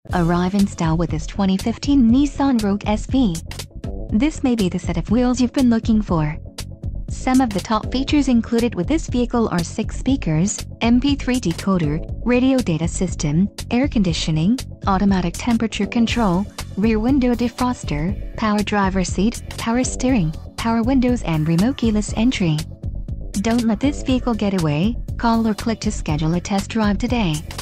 Arrive in style with this 2015 Nissan Rogue SV. This may be the set of wheels you've been looking for. Some of the top features included with this vehicle are 6 speakers, MP3 decoder, radio data system, air conditioning, automatic temperature control, rear window defroster, power driver seat, power steering, power windows and remote keyless entry. Don't let this vehicle get away. Call or click to schedule a test drive today.